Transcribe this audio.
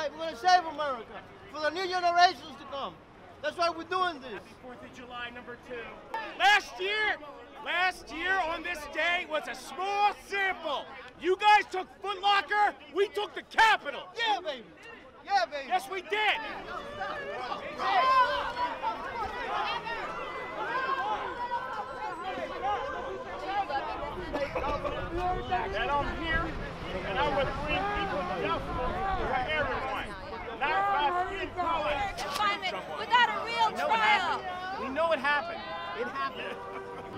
fight. We're going to save America for the new generations to come. That's why we're doing this. Happy 4th of July, #2. Last year on this day was a small sample. You guys took Foot Locker, we took the Capitol. Yeah, baby. Yeah, baby. Yes, we did. And I'm here, and I would bring equal justice for everyone. Not by skin color. Without a real trial. We know it happened. It happened.